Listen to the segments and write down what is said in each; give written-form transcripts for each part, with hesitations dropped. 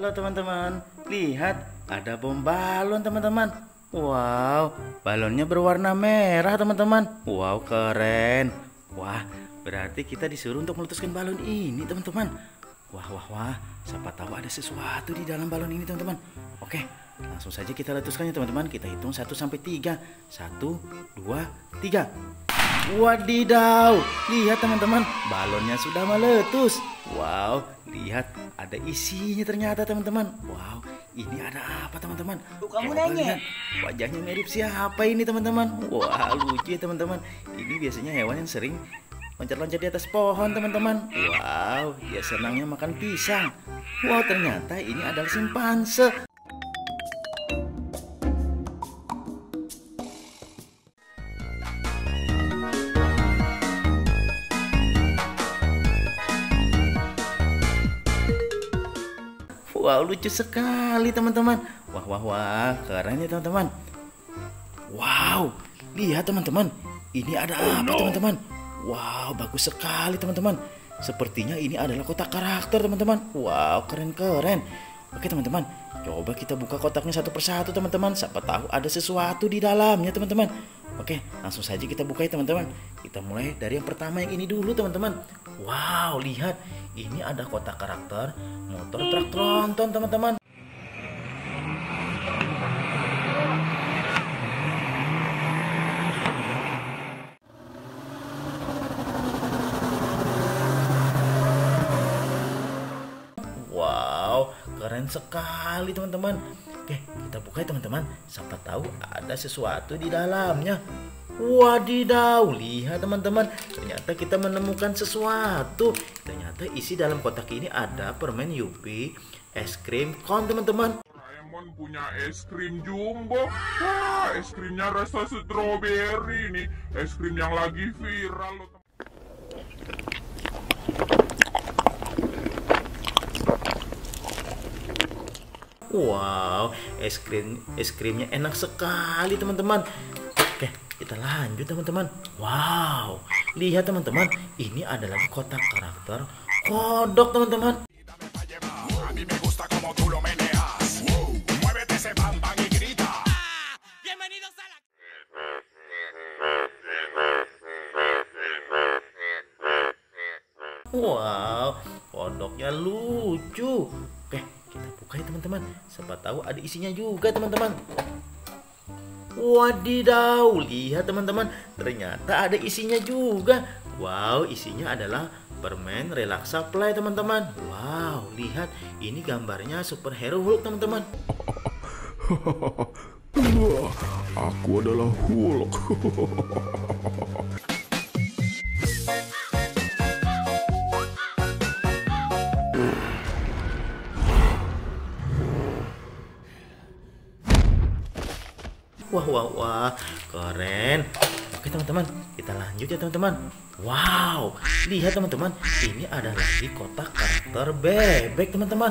Halo teman-teman, lihat ada bom balon teman-teman. Wow, balonnya berwarna merah teman-teman. Wow, keren. Wah, berarti kita disuruh untuk meletuskan balon ini teman-teman. Wah, siapa tahu ada sesuatu di dalam balon ini teman-teman. Oke, langsung saja kita letuskannya teman-teman. Kita hitung 1 sampai 3. 1, 2, 3. Wadidaw, lihat teman-teman, balonnya sudah meletus. Wow, lihat ada isinya ternyata teman-teman. Wow, ini ada apa teman-teman? Kamu Coba nanya. lihat, wajahnya mirip siapa ini teman-teman? Wah, lucu ya teman-teman. Ini biasanya hewan yang sering loncat-loncat di atas pohon teman-teman. Wow, dia senangnya makan pisang. Wow, ternyata ini adalah simpanse. Wow, lucu sekali teman-teman. Wah, keren ya teman-teman. Wow, lihat teman-teman. Ini ada apa teman-teman? Wow, bagus sekali teman-teman. Sepertinya ini adalah kotak karakter teman-teman. Wow, keren-keren. Oke teman-teman, coba kita buka kotaknya satu persatu teman-teman. Siapa tahu ada sesuatu di dalamnya teman-teman. Oke, langsung saja kita buka ya teman-teman. Kita mulai dari yang pertama yang ini dulu teman-teman. Wow, lihat. Ini ada kotak karakter motor truk tronton teman-teman. Wow, keren sekali teman-teman. Oke, kita buka ya teman-teman. Siapa tahu ada sesuatu di dalamnya. Wadidaw, lihat teman-teman. Ternyata kita menemukan sesuatu. Ternyata isi dalam kotak ini ada permen Yupi, es krim kon teman-teman. Doraemon punya es krim jumbo. Wah, es krimnya rasa stroberi nih. Es krim yang lagi viral loh. Wow, es krimnya enak sekali teman-teman. Oke, kita lanjut teman-teman. Wow, lihat teman-teman, ini adalah kotak karakter kodok teman-teman. Wow, kodoknya lucu. Oke, kita buka ya teman-teman. Siapa tahu ada isinya juga teman-teman. Wadidaw, lihat teman-teman, ternyata ada isinya juga. Wow, isinya adalah permen relaksa play teman-teman. Wow, lihat, ini gambarnya superhero Hulk teman-teman. Wah, aku adalah Hulk. Wah, keren. Oke teman-teman, kita lanjut ya teman-teman. Wow, lihat teman-teman, ini ada lagi kotak karakter bebek teman-teman.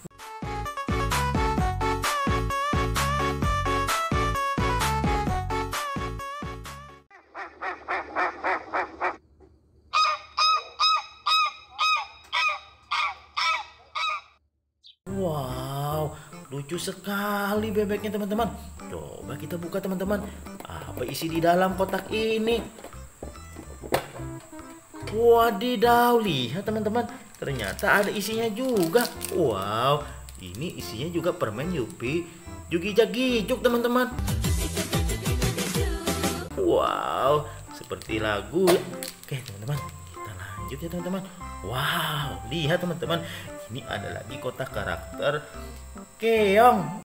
Wow, lucu sekali bebeknya teman-teman. Coba kita buka teman-teman. Apa isi di dalam kotak ini? Wadidaw, lihat teman-teman. Ternyata ada isinya juga. Wow, ini isinya juga permen Yupi Jugi-Jagijuk teman-teman. Wow, seperti lagu. Oke teman-teman, kita lanjut ya teman-teman. Wow, lihat teman-teman. Ini ada lagi kotak karakter keong.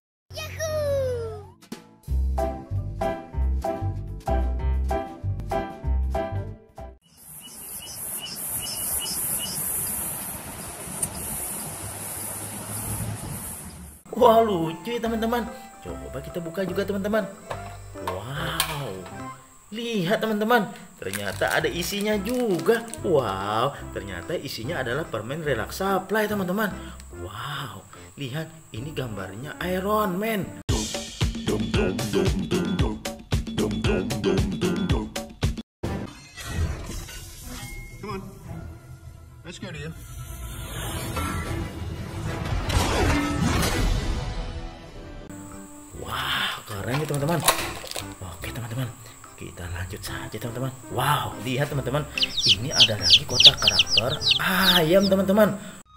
Wah, lucu ya teman-teman. Coba kita buka juga teman-teman. Wow, lihat teman-teman, ternyata ada isinya juga. Wow, ternyata isinya adalah permen relaksa play teman-teman. Wow, lihat, ini gambarnya Iron Man. Come on, let's go to you. keren ya teman-teman. Oke teman-teman, kita lanjut saja teman-teman. Wow, lihat teman-teman, ini ada lagi kotak karakter ayam teman-teman.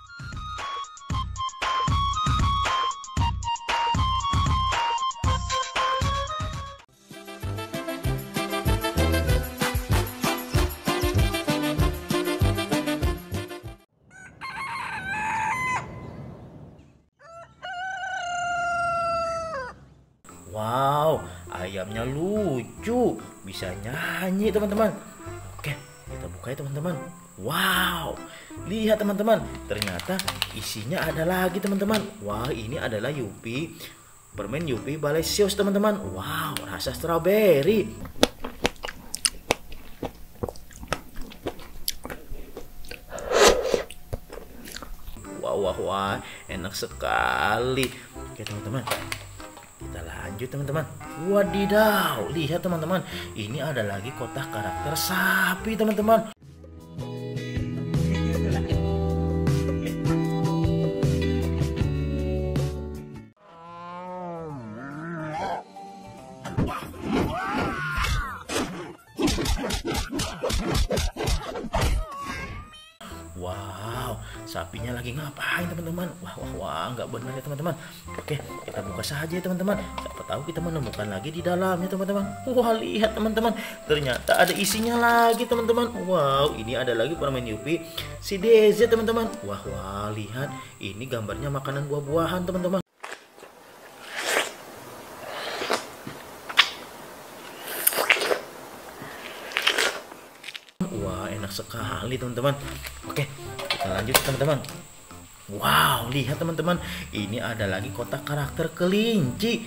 Wow, ayamnya lucu, bisa nyanyi teman-teman. Oke, kita buka ya teman-teman. Wow, lihat teman-teman, ternyata isinya ada lagi teman-teman. Wah, ini adalah Yupi, permen Yupi Balesios teman-teman. Wow, rasa strawberry. Wah, enak sekali. Oke teman-teman, kita lanjut teman-teman. Wadidaw, lihat teman-teman, ini ada lagi kotak karakter sapi teman-teman. Wow, sapinya lagi ngapain teman-teman? Wah, nggak benar ya teman-teman. Oke, kita buka saja ya teman-teman. Siapa tahu kita menemukan lagi di dalamnya teman-teman. Wah, lihat teman-teman, ternyata ada isinya lagi teman-teman. Wow, ini ada lagi permen Yupi si DZ teman-teman. Wah, lihat, ini gambarnya makanan buah-buahan teman-teman. Wah, enak sekali teman-teman. Oke, kita lanjut teman-teman. Wow, lihat teman-teman, ini ada lagi kotak karakter kelinci.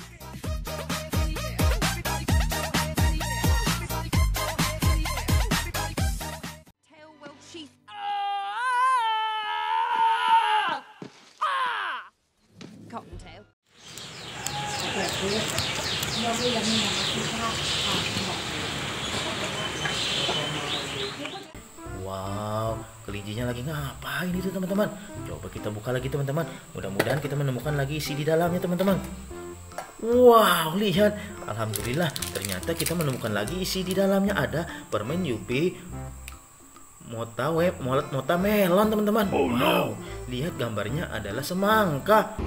Wow, kelincinya lagi ngapain itu teman-teman? Coba kita buka lagi teman-teman. Mudah-mudahan kita menemukan lagi isi di dalamnya teman-teman. Wow, lihat, alhamdulillah, ternyata kita menemukan lagi isi di dalamnya. Ada permen Yupi Mota melon teman-teman. Wow, lihat gambarnya adalah semangka.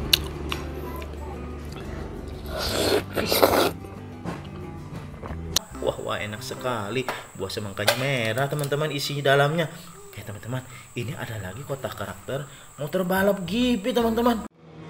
Wah, enak sekali. Buah semangkanya merah teman-teman, isi dalamnya. Oke teman-teman, ini ada lagi kotak karakter motor balap Gipi teman-teman.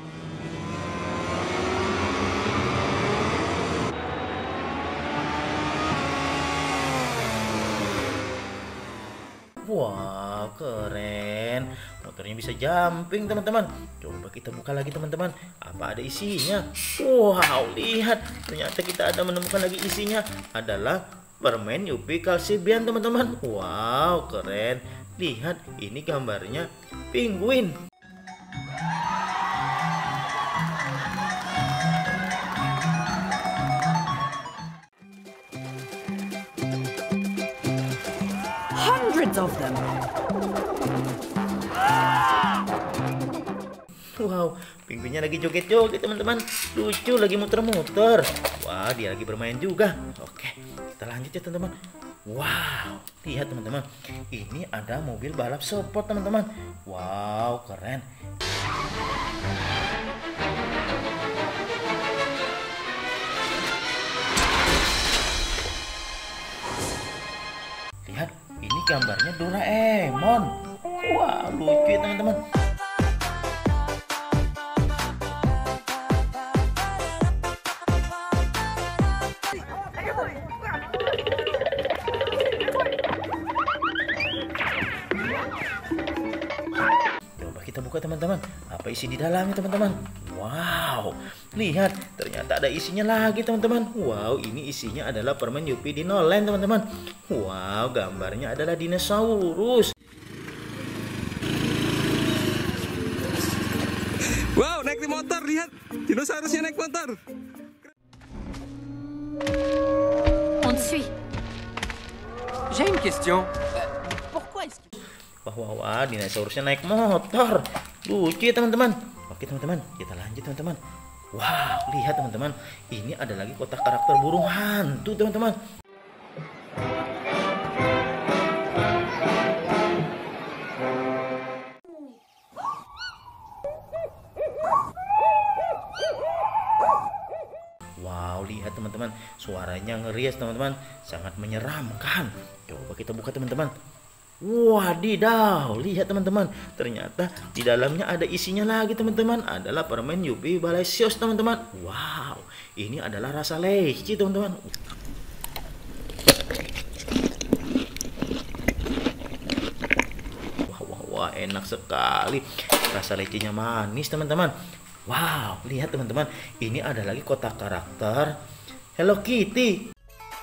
Wah, keren. Motornya bisa jumping teman-teman. Coba kita buka lagi teman-teman. Apa ada isinya? Wow, lihat. Ternyata kita ada menemukan lagi isinya. Adalah permen Yupi Kalsibian teman-teman. Wow, keren. Lihat, ini gambarnya penguin. Hundreds of them. Wow, penguinnya lagi joget-joget teman-teman. Lucu, lagi muter-muter. Wah, dia lagi bermain juga. Oke, kita lanjut ya teman-teman. Wow, lihat teman-teman, ini ada mobil balap sport teman-teman. Wow, keren. Lihat, ini gambarnya Doraemon. Wah, lucu ya teman-teman. Coba kita buka teman-teman. Apa isi di dalamnya teman-teman? Wow, lihat, ternyata ada isinya lagi teman-teman. Wow, ini isinya adalah permen Yupi Dinoland teman-teman. Wow, gambarnya adalah dinosaurus. Wow, naik di motor, lihat. Dinosaurusnya naik motor. On te suit. J'ai une question. Pourquoi est-ce que... Wah, dinosaurusnya naik motor. Lucu ya teman-teman. Oke teman-teman, kita lanjut teman-teman. Wah, lihat teman-teman, ini ada lagi kotak karakter burung hantu teman-teman. Wow, lihat teman-teman, suaranya ngerias teman-teman, sangat menyeramkan. Coba kita buka teman-teman. Wadidaw, lihat teman-teman, ternyata di dalamnya ada isinya lagi teman-teman, adalah permen Yupi Balesios teman-teman. Wow, ini adalah rasa leci teman-teman. Wah, enak sekali, rasa lecinya manis teman-teman. Wow, lihat teman-teman, ini ada lagi kotak karakter Hello Kitty.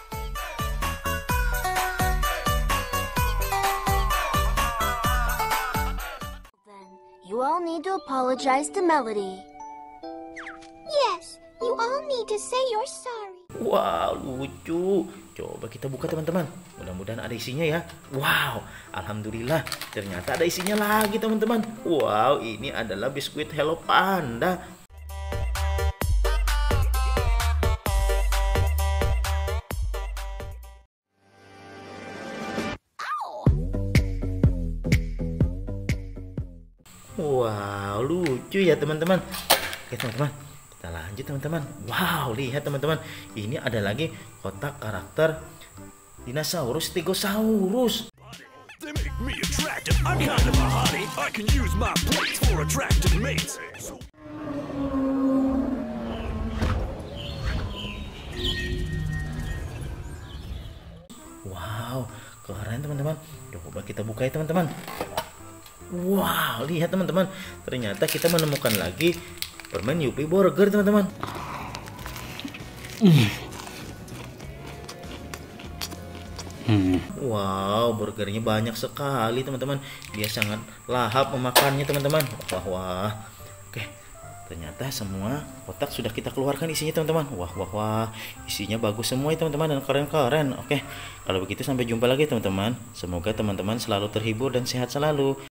You all need to apologize to Melody. Yes, you all need to say you're sorry. Wow, lucu. Coba kita buka teman-teman. Mudah-mudahan ada isinya ya. Wow, alhamdulillah. Ternyata ada isinya lagi teman-teman. Wow, ini adalah biskuit Hello Panda. Wow, lucu ya teman-teman. Oke teman-teman, kita lanjut teman-teman. Wow, lihat teman-teman, ini ada lagi kotak karakter dinosaurus Stegosaurus. They make me attractive. I'm kind of a hottie. I can use my plates for attractive mates. Wow, keren teman-teman. Coba kita buka ya teman-teman. Wow, lihat teman-teman, ternyata kita menemukan lagi permen Yupi Burger teman-teman. Wow, burgernya banyak sekali teman-teman. Dia sangat lahap memakannya teman-teman. Wah. Oke, ternyata semua kotak sudah kita keluarkan isinya teman-teman. Wah. Isinya bagus semua ya teman-teman, dan keren-keren. Oke, kalau begitu sampai jumpa lagi teman-teman. Semoga teman-teman selalu terhibur dan sehat selalu.